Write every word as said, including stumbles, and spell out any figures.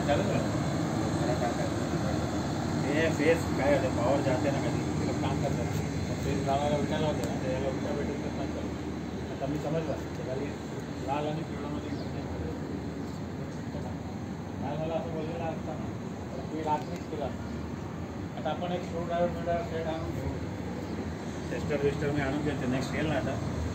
झालं ना हे फेस काय होतं पावर जाते ना कधी तिला काम करतात फेस लावायला उलटा लावते ना त्याला उलटा भेटून तर नाही चालत आता मी समजलं त्याला लाल आणि पिवळामध्ये लाल मला असं बोललेलं असताना तर मी रात्रीच केला आता आपण एक स्क्रू ड्रायव्हर बिड्रायव्हर सेट आणून घेऊ टेस्टर विस्टर मी आणून घेते नेक्स्ट येईल ना आता